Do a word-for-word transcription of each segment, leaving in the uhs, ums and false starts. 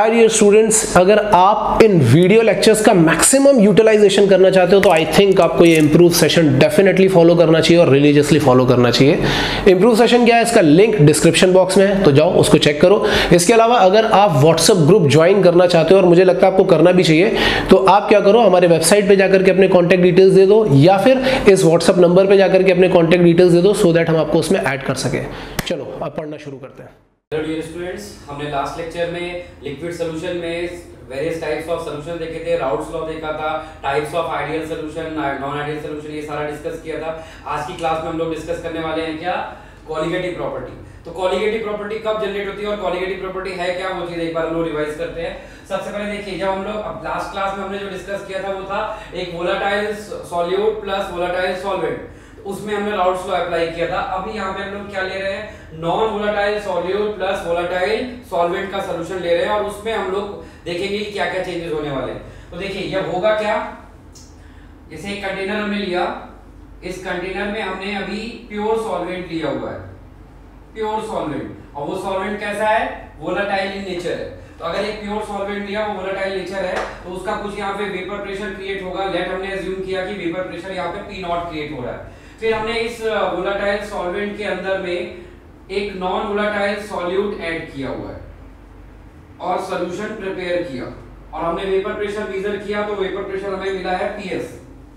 यार ये स्टूडेंट्स, अगर आप इन वीडियो लेक्चर्स का मैक्सिमम यूटिलाइजेशन करना चाहते हो तो आई थिंक आपको ये इंप्रूव सेशन डेफिनेटली फॉलो करना चाहिए और रिलीजियसली फॉलो करना चाहिए। इंप्रूव सेशन क्या है, इसका लिंक डिस्क्रिप्शन बॉक्स में है, तो जाओ उसको चेक करो। इसके अलावा अगर आप व्हाट्सएप ग्रुप ज्वाइन करना चाहते हो, और मुझे लगता है आपको करना भी चाहिए, तो आप क्या करो, हमारे वेबसाइट पे जाकर के अपने कॉन्टैक्ट डिटेल्स दे दो या फिर इस व्हाट्सएप नंबर पे जाकर के अपने कॉन्टैक्ट डिटेल्स दे दो, सो दैट हम आपको उसमें ऐड कर सके। चलो अब पढ़ना शुरू करते हैं। हेलो डियर स्टूडेंट्स, हमने लास्ट लेक्चर में लिक्विड सॉल्यूशन में वेरियस टाइप्स ऑफ सॉल्यूशन देखे थे, राउट्स लॉ देखा था, types of ideal solution, non ideal solution, ये सारा डिस्कस किया था। आज की क्लास में हम लोग डिस्कस करने वाले हैं क्या, कॉलिगेटिव प्रॉपर्टी। तो कॉलिगेटिव प्रॉपर्टी कब जनरेट होती है और कॉलिगेटिव प्रॉपर्टी है क्या, वो चीज एक बार हम लोग रिवाइज करते हैं। सबसे पहले देखिए, जब हम लोग अब लास्ट क्लास में हमने जो डिस्कस किया था वो था एक volatile solute plus volatile solvent, उसमें हमने राउट्स लॉ अप्लाई किया था। अभी यहाँ पे हम लोग क्या ले रहे हैं, non volatile solute plus volatile solvent का सॉल्यूशन ले रहे हैं, और उसमें हम लोग देखेंगे कि क्या क्या चेंजेस होने वाले हैं। तो देखिए ये होगा क्या, जैसे एक कंटेनर हमने लिया, इस कंटेनर में हमने अभी प्योर सॉल्वेंट लिया हुआ है, प्योर सॉल्वेंट, और वो सॉल्वेंट कैसा है, वोलेटाइल इन नेचर है। तो अगर एक प्योर सॉल्वेंट लिया, वो वोलेटाइल नेचर है, तो उसका कुछ यहाँ पे वेपर प्रेशर क्रिएट होगा। लेट हमने अज्यूम किया कि वेपर प्रेशर यहाँ पे पी नॉट क्रिएट हो रहा है। फिर हमने इस वोलेटाइल सॉल्वेंट के अंदर में एक नॉन वोलेटाइल सॉल्यूट ऐड किया हुआ है और सॉल्यूशन प्रिपेयर किया, और हमने वेपर प्रेशर मेजर किया, तो वेपर प्रेशर हमें मिला है पीएस।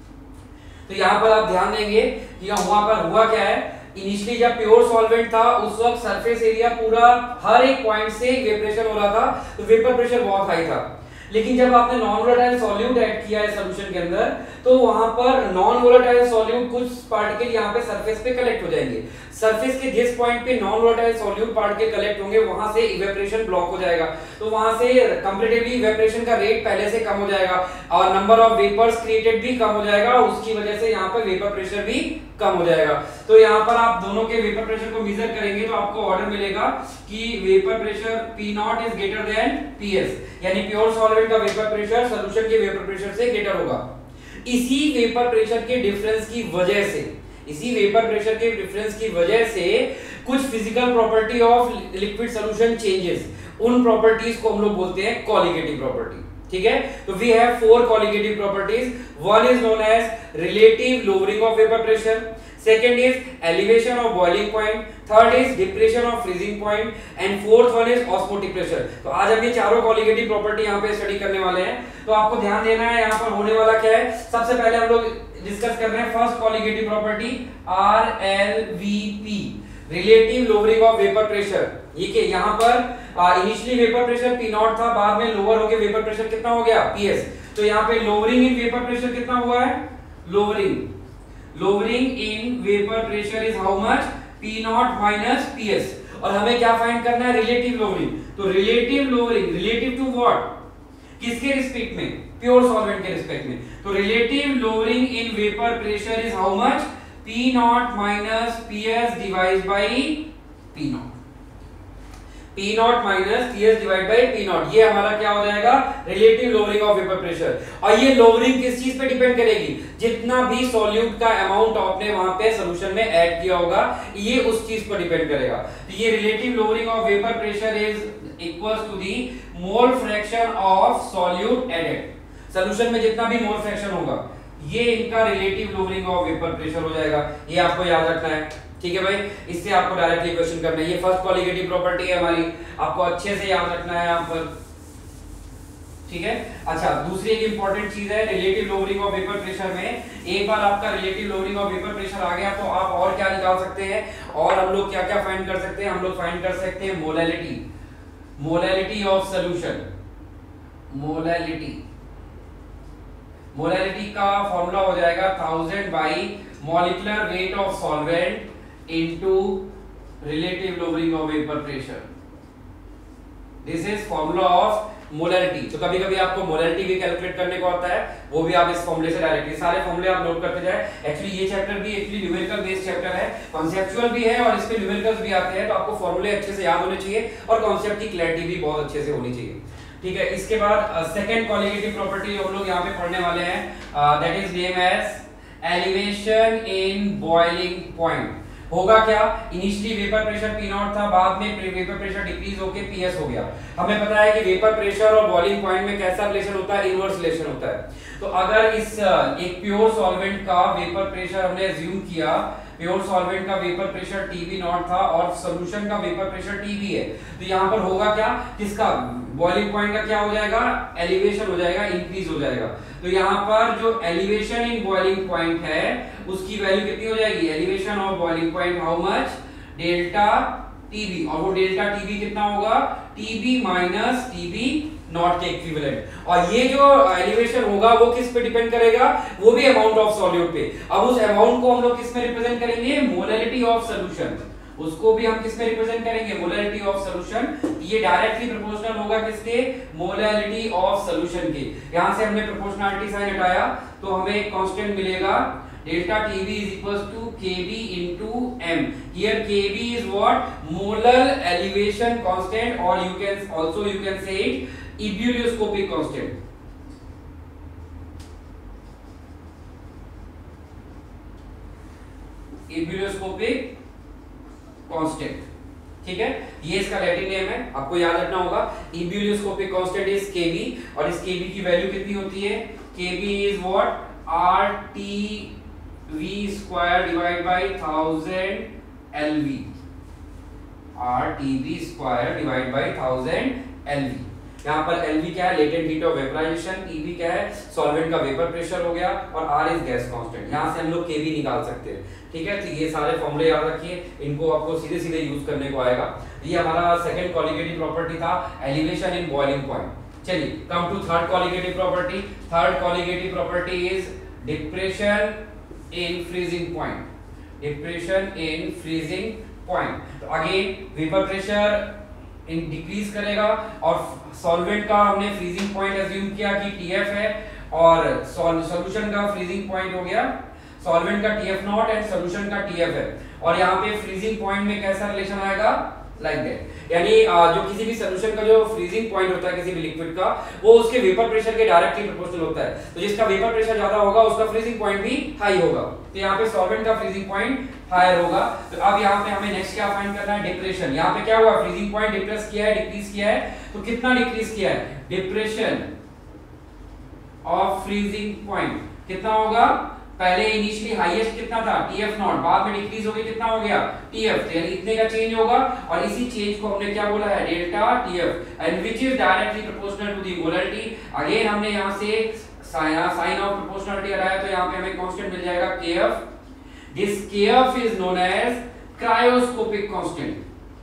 तो यहाँ पर आप ध्यान देंगे कि वहां पर हुआ क्या है, इनिशियली जब प्योर सॉल्वेंट था उस वक्त सरफेस एरिया पूरा हर एक पॉइंट से वेपरेशन हो रहा था, तो वेपर प्रेशर बहुत हाई था। लेकिन जब आपने नॉन वोलेटाइल सॉल्यूट ऐड किया है सॉल्यूशन के अंदर, तो वहां पर नॉन वोलेटाइल सॉल्यूट कुछ पार्टिकल यहाँ पे सरफेस पे कलेक्ट हो जाएंगे। सरफेस के जिस पॉइंट पे non volatile solute particle collect होंगे, वहां से इवेपोरेशन ब्लॉक हो जाएगा, तो वहां से कंपैरेटिवली इवेपोरेशन का रेट पहले से कम हो जाएगा और नंबर ऑफ वेपर्स क्रिएटेड भी कम हो जाएगा, और उसकी वजह से यहाँ पर वेपर प्रेशर भी कम हो जाएगा। तो यहाँ पर आप दोनों के वेपर प्रेशर को मेजर करेंगे तो आपको ऑर्डर मिलेगा कि vapour pressure P naught is greater than Ps, यानी प्योर सॉल्वेंट का वेपर प्रेशर सॉल्यूशन के वेपर प्रेशर से ग्रेटर होगा। इसी वेपर प्रेशर के डिफरेंस की वजह से इसी वेपर प्रेशर के डिफरेंस की वजह से कुछ physical property of liquid solution changes, उन प्रॉपर्टीज को हम लोग बोलते हैं कॉलिगेटिव प्रॉपर्टी। ठीक है, तो we have four colligative properties. One is known as relative lowering of vapour pressure, second is elevation of boiling point, third is depression of freezing point, and fourth one is osmotic pressure. तो आज हम ये चारों colligative property यहाँ पे study करने वाले हैं। तो आपको ध्यान देना है यहाँ पर होने वाला क्या है। सबसे पहले हम लोग डिस्कस कर रहे हैं first colligative property R L V P, relative lowering of vapour pressure. ये के यहाँ पर initially vapour pressure P naught था, बाद में लोअर हो गया, वेपर प्रेशर कितना हो गया Ps। तो यहाँ पे लोअरिंग इन वेपर प्रेशर कितना हुआ है, lowering lowering in vapour pressure is how much, P naught minus Ps। और हमें क्या फाइंड करना है, रिलेटिव लोअरिंग। तो relative lowering relative to what, किसके रिस्पेक्ट में, प्योर सॉल्वेंट के रिस्पेक्ट में। तो relative lowering in vapour pressure is how much, P naught minus Ps divide by P naught, P naught minus Ps divide by P naught. ये हमारा क्या हो जाएगा, relative lowering of vapour pressure. और ये लोअरिंग किस चीज पे डिपेंड करेगी, जितना भी सॉल्यूट का अमाउंट आपने वहां पे सॉल्यूशन में ऐड किया होगा, ये उस चीज पर डिपेंड करेगा। तो ये relative lowering of vapour pressure is equals to the mole fraction of solute added. Solution में जितना भी मोल फ्रैक्शन होगा, ये इनका relative lowering of vapour pressure हो जाएगा। ये आपको याद रखना है। ठीक है भाई, इससे आपको डायरेक्टली क्वेश्चन करना है। ये फर्स्ट कॉलिगेटिव प्रॉपर्टी है हमारी, आपको अच्छे से याद रखना है यहाँ पर। ठीक है, अच्छा दूसरी एक इंपॉर्टेंट चीज है relative lowering of vapour pressure में। एक बार आपका relative lowering of vapour pressure आ गया, तो आप और क्या निकाल सकते हैं, और हम लोग क्या क्या फाइंड कर सकते हैं, हम लोग फाइंड कर सकते हैं molality, molality of solution. Molality molality का फॉर्मूला हो जाएगा thousand by molecular weight of solvent into relative lowering of vapor pressure. This is formula of molarity. तो कभी कभी आपको molarity भी कैलकुलेट करने को आता है, वो भी आप इस फॉर्मूले से डायरेक्टली, सारे फॉर्मूले आप नोट करते जाए। एक्चुअली ये चैप्टर भी एक्चुअली न्यूमेरिकल बेस्ड चैप्टर है, कॉन्सेप्चुअल भी है और इसमें न्यूमेरिकल्स भी आते हैं, तो आपको फॉर्मूले अच्छे से याद होने चाहिए और कॉन्सेप्ट की क्लैरिटी भी बहुत अच्छे से होनी चाहिए। ठीक है, इसके बाद सेकंड कॉलिगेटिव प्रॉपर्टी जो हम लोग यहाँ पे पढ़ने वाले हैं, that is name as elevation in boiling point. होगा क्या, initially vapour pressure P naught था, बाद में वेपर प्रेशर डिक्रीज होके पीएस हो गया। हमें पता है कि वेपर प्रेशर और बॉइलिंग पॉइंट में कैसा रिलेशन होता है, इनवर्स रिलेशन होता है। तो अगर इस एक प्योर सॉल्वेंट का वेपर प्रेशर हमने अज्यूम किया, प्योर सॉल्वेंट का वेपर प्रेशर टीबी नॉट था और सॉल्यूशन का वेपर प्रेशर टीबी है, तो यहाँ पर होगा क्या, किसका बॉइलिंग पॉइंट का क्या हो जाएगा, एलिवेशन हो जाएगा, इंक्रीज हो जाएगा। तो यहाँ पर जो एलिवेशन इन बॉइलिंग पॉइंट है उसकी वैल्यू कितनी हो जाएगी, elevation of boiling point how much, delta TB, और वो डेल्टा टीबी कितना होगा, टीबी माइनस टीबी नॉट के इक्विवेलेंट। और ये जो एलिवेशन होगा वो किस पे डिपेंड करेगा, वो भी अमाउंट ऑफ सॉल्यूट पे। अब उस अमाउंट को हम लोग किस में रिप्रेजेंट करेंगे, मोलैरिटी ऑफ सॉल्यूशन, उसको भी हम किस में रिप्रेजेंट करेंगे, मोलैरिटी ऑफ सॉल्यूशन। ये डायरेक्टली प्रोपोर्शनल होगा किसके, मोलैरिटी ऑफ सॉल्यूशन के। यहां से हमने प्रोपोर्शनलिटी साइन हटाया तो हमें एक कांस्टेंट मिलेगा, delta Tb is equals to Kb into m. Here Kb is what, molar elevation constant, or you can also you can say it ebullioscopic constant. ebullioscopic constant, ठीक है, ये इसका लैटिन नेम है, आपको याद रखना होगा। ebullioscopic constant is Kb, और इस Kb की वैल्यू कितनी होती है, Kb is what, R T V square divided by thousand L V, R T V square divided by thousand L V। यहाँ पर L V क्या है, latent heat of vaporisation, T V क्या है, सॉल्वेंट का वेपर प्रेशर हो गया, और R इज गैस कांस्टेंट। यहाँ से हम लोग K V निकाल सकते हैं, ठीक है। तो ये सारे फॉर्मूले याद रखिए, इनको आपको सीधे सीधे यूज करने को आएगा। ये हमारा सेकंड कॉलिगेटिव प्रॉपर्टी था, एलिवेशन इन बॉइलिंग पॉइंट। चलिए come to third colligative property. Third colligative property is depression in freezing point, depression in freezing point। तो again vapour pressure in decrease करेगा, और सॉल्वेंट का हमने फ्रीजिंग पॉइंट अज्यूम किया कि T F है, और सॉल्यूशन का फ्रीजिंग पॉइंट हो गया, सॉल्वेंट का T F naught and solution का T F है, और यहाँ पे फ्रीजिंग पॉइंट में कैसा रिलेशन आएगा, लाइक दैट। यानी जो किसी भी सॉल्यूशन का जो फ्रीजिंग पॉइंट होता है किसी भी लिक्विड का, वो उसके वेपर प्रेशर के डायरेक्टली प्रोपोर्शनल होता है। तो जिसका वेपर प्रेशर ज्यादा होगा उसका फ्रीजिंग पॉइंट भी हाई होगा। तो यहाँ पे सॉल्वेंट का फ्रीजिंग पॉइंट हायर होगा। तो अब यहाँ पे हमें नेक्स्ट क्या फाइंड करना है, डिप्रेशन। यहाँ पे क्या हुआ, फ्रीजिंग पॉइंट डिप्रेस किया है, डिक्रीज किया है, तो कितना डिक्रीज किया है, डिप्रेशन ऑफ फ्रीजिंग पॉइंट कितना होगा, पहले इनिशियली हाईएस्ट कितना था, T F नॉट, बाद में डिक्रीज हो गया, कितना हो गया, T F, यानी इतने का चेंज होगा, और इसी चेंज को हमने क्या बोला है, delta T F, and which is directly proportional to the molarity. Again हमने यहां से साइन ऑफ प्रोपोर्शनलिटी हटाया, तो यहां पे हमें कांस्टेंट मिल जाएगा K F। This K F is known as cryoscopic constant,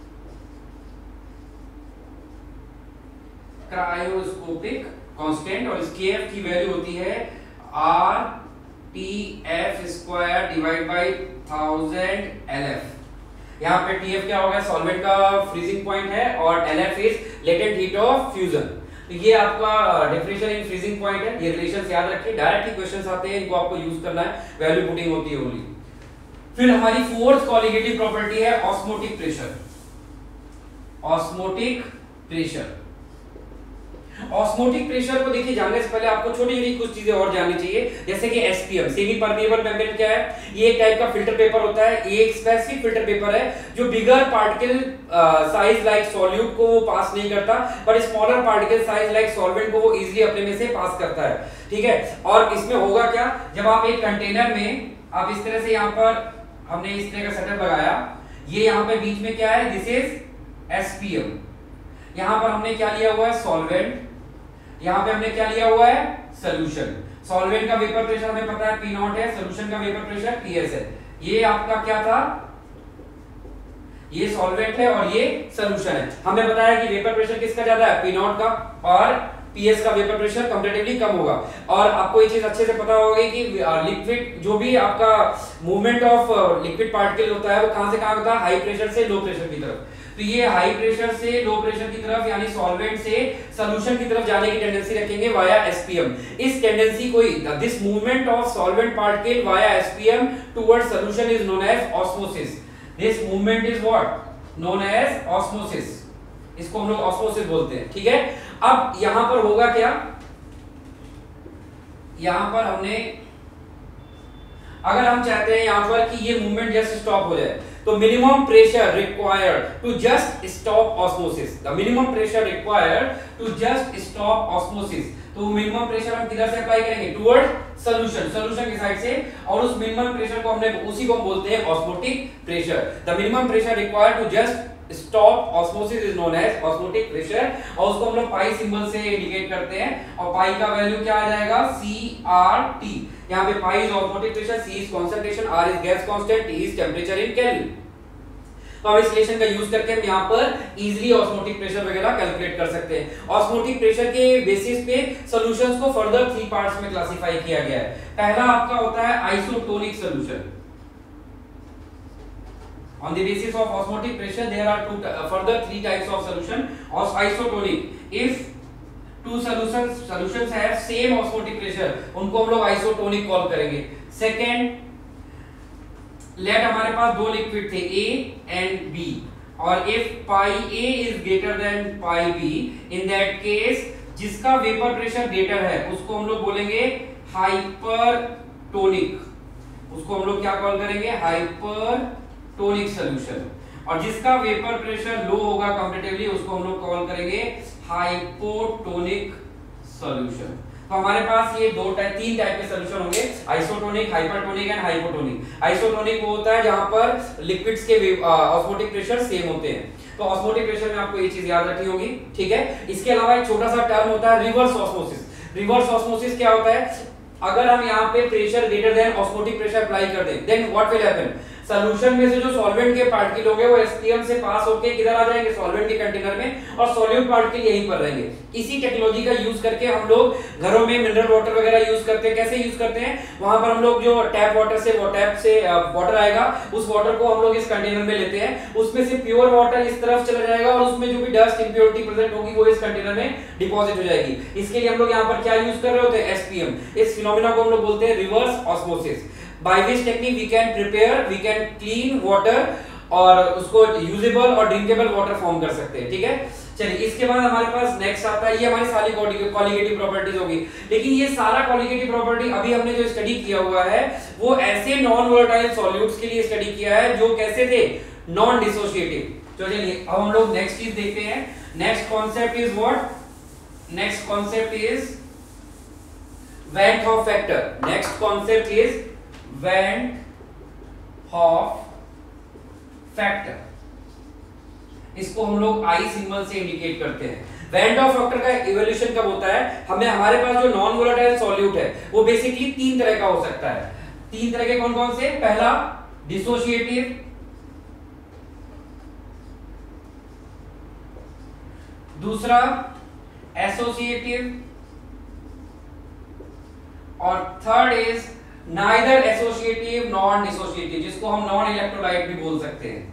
cryoscopic constant, और इस K F की वैल्यू होती है R T F square divide by thousand L F। यहाँ पे T F क्या होगा, सॉल्वेंट का फ्रीजिंग पॉइंट है, और L F is latent heat of fusion. तो ये आपका डिप्रेशन इन फ्रीजिंग पॉइंट है। ये रिलेशंस याद रखिए, डायरेक्टली क्वेश्चंस आते हैं, इनको आपको यूज करना है, वैल्यू पुटिंग होती है ओनली। फिर हमारी फोर्थ कॉलिगेटिव प्रॉपर्टी है osmotic pressure. Osmotic pressure, osmotic pressure को देखिए जानने से पहले आपको छोटी छोटी कुछ चीजें और जाननी चाहिए, जैसे कि S P M, semi permeable membrane क्या है, ये एक टाइप का फिल्टर पेपर होता है। ये एक स्पेसिफिक फिल्टर पेपर है जो bigger particle size like solute को वो पास नहीं करता, पर smaller particle size like solvent को वो इजीली अपने में से पास करता है, ठीक है। और इसमें होगा क्या, जब आप एक कंटेनर में आप इस तरह से, यहाँ पर हमने इस तरह का सेटअप लगाया, ये यहाँ पे बीच में क्या है, this is S P M। यहाँ पर हमने क्या लिया हुआ है, सॉल्वेंट, यहाँ पे हमने क्या लिया हुआ है, सॉल्यूशन। सॉल्वेंट का वेपर प्रेशर हमें पता है P नॉट है, सॉल्यूशन का वेपर प्रेशर P S है। ये आपका क्या था, ये सॉल्वेंट है और ये सॉल्यूशन है। हमें पता है कि वेपर प्रेशर किसका ज्यादा है, P नॉट का, और P S का वेपर प्रेशर कंपैरेटिवली कम होगा। और आपको ये चीज अच्छे से पता होगी कि लिक्विड जो भी आपका मूवमेंट ऑफ लिक्विड पार्टिकल होता है वो कहां से कहां होता है, हाई प्रेशर से लो प्रेशर की तरफ। तो ये हाई प्रेशर से लो प्रेशर की तरफ, यानी सॉल्वेंट से सॉल्यूशन की तरफ जाने की टेंडेंसी रखेंगे वाया S P M। इस टेंडेंसी को, this movement of solvent particle via S P M towards solution is known as osmosis. This movement is what, known as osmosis. इसको हम लोग ऑस्मोसिस बोलते हैं, ठीक है। अब यहां पर होगा क्या, यहां पर हमने, अगर हम चाहते हैं यहां पर कि ये मूवमेंट जस्ट स्टॉप हो जाए, तो minimum pressure required to just stop osmosis, the minimum pressure required to just stop osmosis, तो मिनिमम प्रेशर हम किधर से अप्लाई करेंगे, टुवर्ड सॉल्यूशन, सॉल्यूशन की साइड से, और उस मिनिमम प्रेशर को हमने उसी को हम बोलते हैं osmotic pressure. The minimum pressure required to just stop osmosis is known as osmotic pressure, और उसको हम लोग पाई सिंबल से इंडिकेट करते हैं, और पाई का वैल्यू क्या आ जाएगा, सी आर टी। यहाँ पे pi is osmotic pressure, C is concentration, R is gas constant, T is temperature in Kelvin. तो हम इस रिलेशन का यूज करके हम यहाँ पर इजीली ऑस्मोटिक प्रेशर वगैरह कैलकुलेट कर सकते हैं। ऑस्मोटिक प्रेशर के बेसिस पे सॉल्यूशंस को फर्दर थ्री पार्ट्स में क्लासिफाई किया गया है। पहला आपका होता है isotonic solution. On the basis of osmotic pressure, there are two uh, further three types of solution. As isotonic, if two solutions solutions have same osmotic pressure, उनको हम लोग isotonic कॉल करेंगे। Second, let हमारे पास दो liquid थे A and B, और if pi A is greater than pi B, in that case जिसका vapour pressure greater है उसको हम लोग बोलेंगे हाइपरटोनिक, उसको हम लोग क्या कॉल करेंगे, हाइपर टोनिक सॉल्यूशन, और जिसका वेपर प्रेशर लो होगा कंपैरेटिवली उसको हम लोग कॉल करेंगे हाइपोटोनिक सॉल्यूशन। तो हमारे पास ये दो टाइप तीन टाइप के सॉल्यूशन होंगे, isotonic, hypertonic and hypotonic. Isotonic वो होता है जहां पर लिक्विड्स के ऑस्मोटिक प्रेशर सेम होते हैं, तो ऑस्मोटिक प्रेशर में आपको ये चीज याद रखनी होगी, ठीक है। इसके अलावा एक छोटा सा टर्म होता है रिवर्स ऑस्मोसिस। रिवर्स ऑस्मोसिस क्या होता है, अगर हम यहाँ पे pressure greater than osmotic pressure apply कर दें, then what will happen, solution में से जो सॉल्वेंट के पार्टिकल होंगे वो एसपीएम से पास होके किधर आ जाएंगे, सॉल्वेंट के कंटेनर में, और सॉल्यूट पार्टिकल यहीं पर रहेंगे। इसी टेक्नोलॉजी का यूज करके हम लोग घरों में मिनरल वाटर वगैरह यूज करते हैं। कैसे यूज करते हैं, वहां पर हम लोग जो टैप वाटर से वो टैप से वाटर आएगा, उस वाटर को हम लोग इस कंटेनर में लेते हैं, उसमें से प्योर वाटर इस तरफ चला जाएगा और उसमें जो भी डस्ट इंप्योरिटी प्रेजेंट होगी वो इस कंटेनर में डिपॉजिट हो जाएगी। इसके लिए हम लोग यहाँ पर क्या यूज कर रहे होते हैं, एसपीएम। इस फिनोमेना को हम लोग बोलते हैं reverse osmosis. By which technique we can prepare, we can clean water और उसको यूजेबल और ड्रिंकेबल वाटर फॉर्म कर सकते हैं, ठीक है। चलिए इसके बाद हमारे पास नेक्स्ट आता है, ये हमारी सारी कॉलिगेटिव प्रॉपर्टीज होगी, लेकिन ये सारा कॉलिगेटिव प्रॉपर्टी अभी हमने जो स्टडी किया हुआ है वो ऐसे नॉन वोलेटाइल सॉल्यूट्स के लिए स्टडी किया है जो कैसे थे, नॉन डिसोसिएटिव। तो चलिए अब हम लोग नेक्स्ट चीज देखते हैं। Next concept is what, next concept is van't Hoff factor. Next concept is van't Hoff factor, इसको हम लोग आई सिंबल से इंडिकेट करते हैं। वैन हॉफ फैक्टर का इवोल्यूशन कब होता है, हमें हमारे पास जो नॉन वोलेटाइल सॉल्यूट है वो बेसिकली तीन तरह का हो सकता है। तीन तरह के कौन कौन से, पहला डिसोसिएटिव, दूसरा एसोसिएटिव, और third is neither associative non dissociative, जिसको हम नॉन इलेक्ट्रोलाइट भी बोल सकते हैं,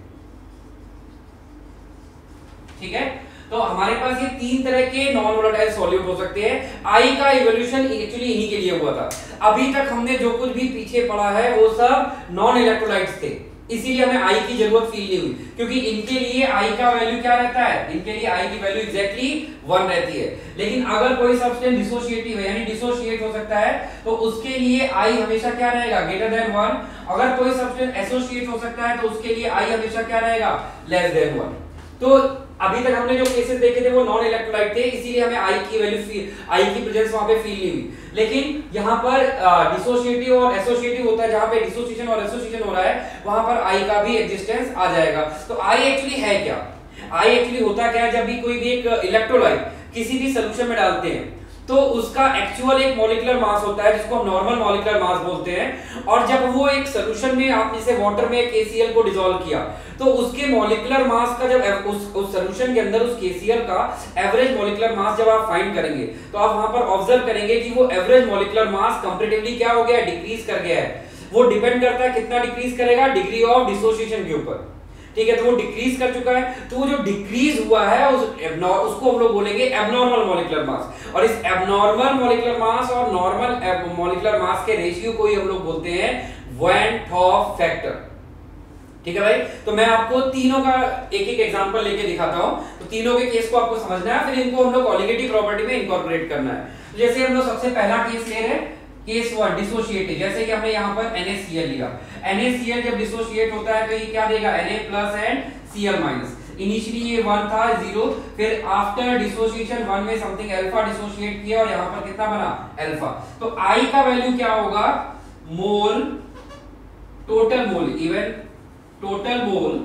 ठीक है। तो हमारे पास ये तीन तरह के नॉन वोलेटाइल सॉल्यूट हो सकते हैं। आई का इवोल्यूशन एक्चुअली इन्हीं के लिए हुआ था। अभी तक हमने जो कुछ भी पीछे पढ़ा है वो सब नॉन इलेक्ट्रोलाइट्स थे, इसीलिए हमें आई की जरूरत फील नहीं हुई, क्योंकि इनके लिए आई का वैल्यू क्या रहता है, इनके लिए आई की वैल्यू एग्जैक्टली वन रहती है। लेकिन अगर कोई सब्सटेंस डिसोसिएटिव है यानी डिसोसिएट हो सकता है तो उसके लिए आई हमेशा क्या रहेगा, ग्रेटर देन वन। अगर कोई सब्सटेंस एसोसिएट हो सकता है तो उसके लिए आई हमेशा क्या रहेगा, लेस देन वन। तो अभी तक हमने जो केसेस देखे थे वो नॉन इलेक्ट्रोलाइट थे, इसीलिए हमें आई की वैल्यू आई की प्रेजेंस वहां पे फील नहीं हुई। लेकिन यहाँ पर डिसोसिएटिव और एसोसिएटिव होता है, जहां पे डिसोसिएशन और एसोसिएशन हो रहा है वहां पर आई का भी एग्जिस्टेंस आ जाएगा। तो आई एक्चुअली है क्या, आई एक्चुअली होता क्या है, जब भी कोई भी एक इलेक्ट्रोलाइट किसी भी सॉल्यूशन में डालते हैं तो उसका एक्चुअल एक मॉलिक्यूलर मास होता है जिसको हम नॉर्मल मॉलिक्यूलर मास बोलते हैं, और जब वो एक सॉल्यूशन में आप जैसे वाटर में के सी एल को डिसॉल्व किया तो उसके मॉलिक्यूलर मास का जब उस उस सॉल्यूशन के अंदर उस के सी एल का एवरेज मॉलिक्यूलर मास जब आप फाइंड करेंगे तो आप वहां पर ऑब्जर्व करेंगे कि वो एवरेज मॉलिक्यूलर मास कंपैरेटिवली क्या हो गया, डिक्रीज कर गया है। वो डिपेंड करता है कितना डिक्रीज करेगा, डिग्री ऑफ डिसोसिएशन के ऊपर, ठीक है। तो वो डिक्रीज कर चुका है, तो वो जो डिक्रीज हुआ है उस उसको हम लोग बोलेंगे एबनॉर्मल मॉलिक्यूलर मास, और इस एबनॉर्मल मॉलिक्यूलर मास और नॉर्मल मॉलिक्यूलर मास के रेशियो को ही हम लोग बोलते हैं वैन हॉफ फैक्टर, ठीक है भाई। तो मैं आपको तीनों का एक एक एग्जांपल लेके दिखाता हूं, तो तीनों के केस को आपको समझना है, फिर इनको हम लोग कॉलिगेटिव प्रॉपर्टी में इनकॉर्पोरेट करना है। तो जैसे हम लोग सबसे पहला केस ले रहे हैं, केस वन डिसोशिएटेड, जैसे कि हमने यहाँ पर NaCl लिया, NaCl जब डिसोशिएट होता है तो ये क्या देगा Na plus and Cl minus. Initially ये वन था जीरो, फिर आफ्टर डिसोसिएशन वन में समथिंग अल्फा डिसोशिएट किया और यहाँ पर कितना बना अल्फा। तो I का वैल्यू क्या होगा mole, total mole, even total mole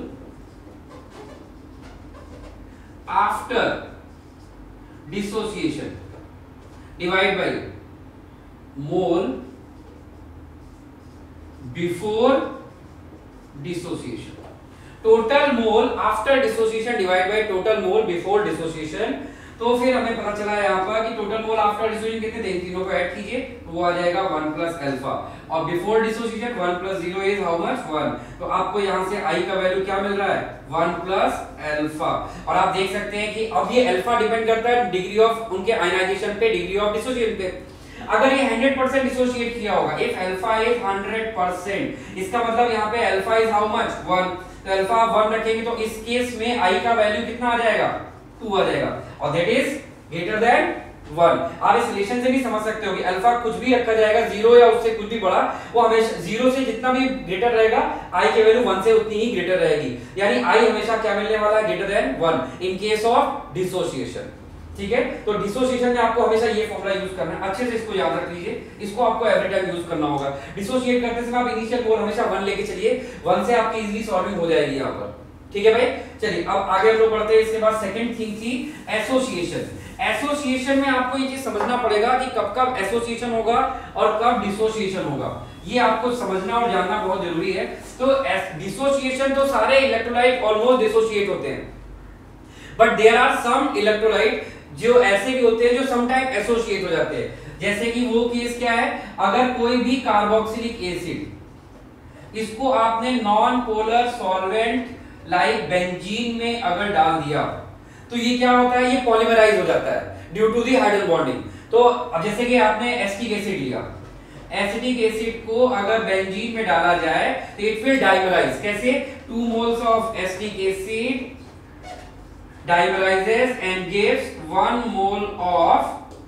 after dissociation divide by mole before dissociation. Total mole after dissociation divide by total mole before dissociation. तो फिर हमें पता चला यहाँ पर कि टोटल मोल आफ्टर डिसोसिएशन कितने थे, इन तीनों को ऐड कीजिए तो वो आ जाएगा वन प्लस अल्फा, और before dissociation one plus zero is how much one. तो आपको यहाँ से I का वैल्यू क्या मिल रहा है वन प्लस अल्फा। और आप देख सकते हैं कि अब ये अल्फा डिपेंड करता है डिग्री ऑफ उनके आयनाइजेशन पे, डिग्री ऑफ डिसोसिएशन पे। अगर ये हंड्रेड परसेंट डिसोशिएट किया होगा, if alpha is hundred percent, इसका मतलब यहाँ पे alpha is how much one. तो अल्फा वन रखेंगे तो इस केस में I का वैल्यू कितना आ जाएगा टू आ जाएगा, और that is greater than one. आप इस रिलेशन से भी समझ सकते हो कि अल्फा कुछ भी रखा जाएगा जीरो या उससे कुछ भी बड़ा, वो हमेशा जीरो से जितना भी ग्रेटर रहेगा I की वैल्यू वन से उतनी ही ग्रेटर रहेगी, यानी I हमेशा क्या मिलने वाला है greater than one in case of dissociation. ठीक है, तो डिसोसिएशन में आपको हमेशा ये फॉर्मूला यूज करना है, अच्छे से इसको याद रख लीजिए, इसको आपको एवरी टाइम यूज करना होगा। डिसोसिएट करते समय आप इनिशियल मोल हमेशा वन लेके चलिए, वन से आपकी इजीली सॉल्विंग हो जाएगी यहाँ पर। ठीक है भाई, चलिए अब आगे हम लोग बढ़ते हैं। इसके बाद सेकंड थिंग थी एसोसिएशन। एसोसिएशन में आपको ये चीज समझना पड़ेगा कि कब कब एसोसिएशन होगा और कब डिसोसिएशन होगा, ये आपको समझना और जानना बहुत जरूरी है। तो डिसोसिएशन तो सारे इलेक्ट्रोलाइट ऑलमोस्ट डिसोसिएट होते हैं, but there are some electrolyte जो ऐसे भी होते हैं जो सम टाइम एसोसिएट हो जाते हैं। जैसे कि वो केस क्या है, अगर कोई भी कार्बोक्सिलिक एसिड इसको आपने non polar solvent like benzene में अगर डाल दिया तो ये क्या होता है, ये पॉलीमराइज हो जाता है due to the hydrogen bonding. तो अब जैसे कि आपने एसिटिक एसिड लिया, एसिटिक एसिड को अगर बेंजीन में डाला जाए तो इट विल डाइमराइज। कैसे, two moles of acetic acid dimerizes and gives one mole of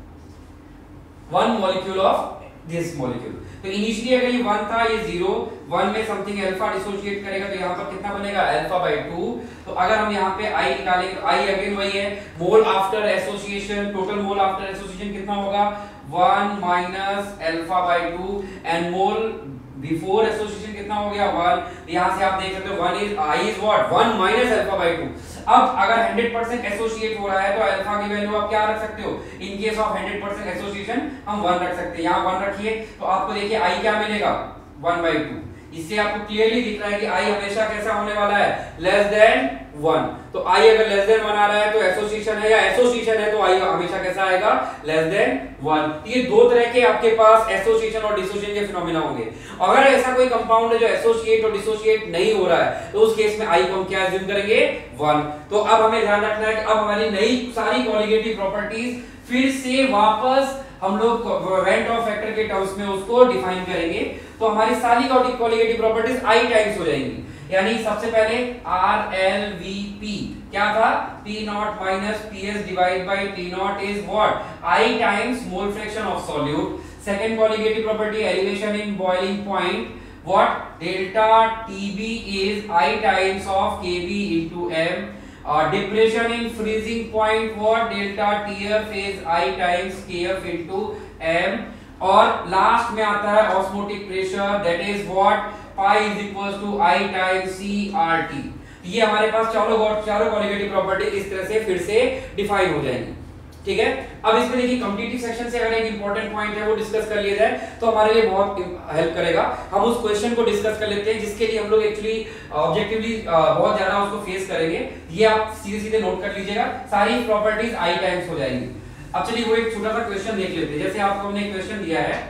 one molecule of this molecule। तो इनिशियली अगर ये वन था, ये जीरो, वन में समथिंग अल्फा डिसोसिएट करेगा तो यहाँ पर कितना बनेगा अल्फा बाय टू। तो अगर हम यहाँ पे I निकालेंगे तो I अगेन वही है, mole after association, total mole after association कितना होगा one minus alpha by two, and mole before association कितना हो गया वन। यहाँ से आप देख सकते हो one is I is what one minus alpha by two. अब अगर हंड्रेड परसेंट एसोसिएट हो रहा है तो अल्फा की वैल्यू आप क्या रख सकते हो, in case of hundred percent association हम वन रख सकते हैं। यहाँ वन रखिए तो आपको देखिए I क्या मिलेगा वन बाय टू। इससे आपको क्लियरली दिख रहा है कि I हमेशा कैसा होने वाला है लेस देन वन। तो I अगर लेस देन वन आ रहा है तो एसोसिएशन है, या एसोसिएशन है तो I हमेशा कैसा आएगा लेस देन वन। ये दो तरह के आपके पास एसोसिएशन और डिसोसिएशन के फिनोमेना होंगे। अगर ऐसा कोई कंपाउंड है जो एसोसिएट और डिसोसिएट नहीं हो रहा है तो उस केस में I को हम क्या अज्यूम करेंगे वन। तो अब हमें ध्यान रखना है कि अब हमारी नई सारी कॉलिगेटिव प्रॉपर्टीज फिर से वापस हम लोग रेंट ऑफ फैक्टर के टर्म्स में उसको डिफाइन करेंगे। तो हमारी सारी कॉलिगेटिव प्रॉपर्टीज I टाइम्स हो जाएंगी, यानी सबसे पहले आर एल वी पी क्या था, P naught minus P S divide by T naught is what I times mole fraction of solute. Second colligative property elevation in boiling point, what delta TB is I times of KB into M. Depression in freezing point, what delta TF is I times KF into M. और last में आता है osmotic pressure, that is what pi is equals to I times C R T. ये हमारे पास चारों चारों colligative property इस तरह से फिर से डिफाइन हो जाएंगी। ठीक है, अब इसमें देखिए कॉम्पिटिटिव सेक्शन से अगर एक इंपॉर्टेंट पॉइंट है वो डिस्कस कर लिया जाए तो हमारे लिए बहुत हेल्प करेगा। हम उस क्वेश्चन को डिस्कस कर लेते हैं जिसके लिए हम लोग एक्चुअली ऑब्जेक्टिवली बहुत ज्यादा उसको फेस करेंगे। ये आप सीधे सीधे नोट कर लीजिएगा, सारी प्रॉपर्टीज I टाइम्स हो जाएंगी। अब चलिए वो एक छोटा सा क्वेश्चन देख लेते हैं। जैसे आपको हमने क्वेश्चन दिया है,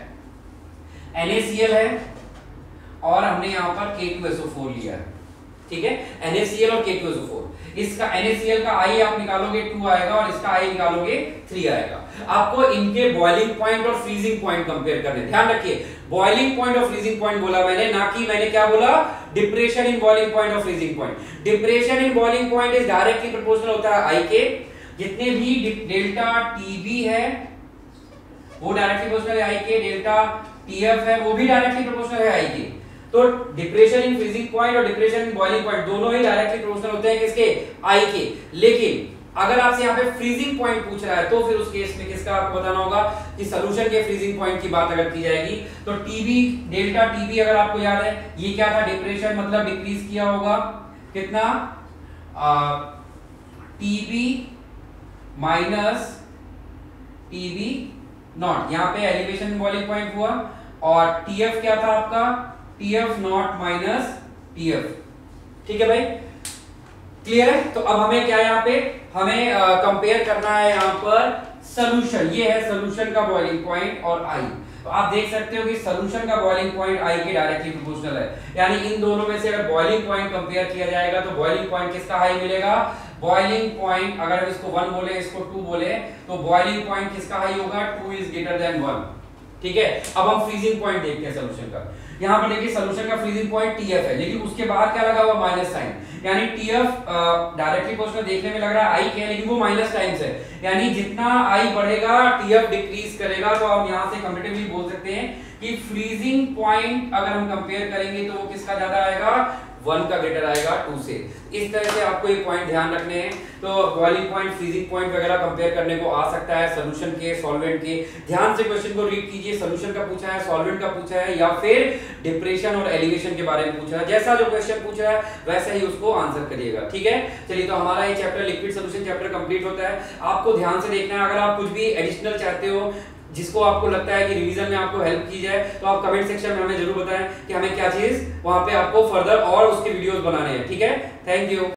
NaCl है और हमने यहाँ पर के टू एस ओ फोर लिया है। ठीक है, NaCl और K two S O four, इसका NaCl का I आप निकालोगे टू आएगा और इसका I निकालोगे थ्री आएगा। आपको इनके बॉइलिंग पॉइंट और फ्रीजिंग पॉइंट कंपेयर करने, ध्यान रखिए बॉइलिंग पॉइंट और फ्रीजिंग पॉइंट बोला मैंने, ना कि मैंने क्या बोला डिप्रेशन इन बॉइलिंग पॉइंट और freezing point. Depression in boiling point is directly proportional होता है I के, जितने भी डेल्टा टीबी है वो डायरेक्टली प्रोपोर्शनल है आई के, डेल्टा टीएफ है वो भी डायरेक्टली प्रोपोर्शनल है आई के। तो डिप्रेशन इन फ्रीजिंग पॉइंट और डिप्रेशन इन बॉइलिंग पॉइंट दोनों ही डायरेक्टली प्रोपोर्शनल होते हैं किसके, आई के। लेकिन अगर आपसे यहाँ पे फ्रीजिंग पॉइंट पूछ रहा है तो फिर उस केस में किसका आपको बताना होगा कि सॉल्यूशन के फ्रीजिंग पॉइंट की बात अगर की जाएगी तो टीबी, डेल्टा टीबी अगर आपको याद है ये क्या था, डिप्रेशन मतलब डिक्रीज किया होगा कितना, टीबी माइनस टीबी नॉट, यहाँ पे एलिवेशन बॉइलिंग पॉइंट हुआ, और टीएफ क्या था आपका, टीएफ नॉट माइनस टीएफ। ठीक है भाई, क्लियर है। तो अब हमें क्या यहाँ पे हमें कंपेयर करना है यहाँ पर सॉल्यूशन, ये है सॉल्यूशन का बॉइलिंग पॉइंट और आई। तो आप देख सकते हो कि सॉल्यूशन का बॉइलिंग पॉइंट आई के डायरेक्टली प्रोपोर्शनल है, यानी इन दोनों में से अगर बॉइलिंग पॉइंट कंपेयर किया जाएगा तो बॉइलिंग पॉइंट किसका हाई मिलेगा, बॉइलिंग पॉइंट अगर हम इसको वन बोले इसको टू बोले तो बॉइलिंग पॉइंट किसका हाई होगा, two is greater than one. ठीक है, अब हम फ्रीजिंग पॉइंट देखते हैं सॉल्यूशन का। यहाँ पर देखिए सॉल्यूशन का फ्रीजिंग पॉइंट टीएफ है, लेकिन उसके बाद क्या लगा हुआ, माइनस साइन, यानी टीएफ डायरेक्टली प्रोपोर्शनल देखने में लग रहा है आई के, लेकिन वो माइनस टाइम्स है, यानी जितना आई बढ़ेगा टीएफ डिक्रीज करेगा। तो हम यहाँ से कंपैरेटिवली बोल सकते हैं कि फ्रीजिंग पॉइंट अगर हम कंपेयर करेंगे तो वो किसका ज्यादा आएगा, वन का ग्रेटर आएगा टू से। इस तरह से आपको ये पॉइंट ध्यान रखने हैं। तो बॉइलिंग पॉइंट, फ्रीजिंग पॉइंट वगैरह कंपेयर करने को आ सकता है सॉल्यूशन के, सॉल्वेंट के। ध्यान से क्वेश्चन को रीड कीजिए, सॉल्यूशन का पूछा है, सॉल्वेंट का पूछा है, या फिर डिप्रेशन और एलिवेशन के बारे में पूछा है। जैसा जो क्वेश्चन पूछ रहा है वैसे ही उसको आंसर करिएगा। ठीक है, चलिए तो हमारा ये chapter liquid solution chapter complete होता है। आपको ध्यान से देखना है, अगर आप कुछ भी एडिशनल चाहते हो जिसको आपको लगता है कि रिवीजन में आपको हेल्प की जाए तो आप कमेंट सेक्शन में हमें जरूर बताएं कि हमें क्या चीज वहां पे आपको फर्दर और उसके वीडियोस बनाने हैं। ठीक है, थैंक यू।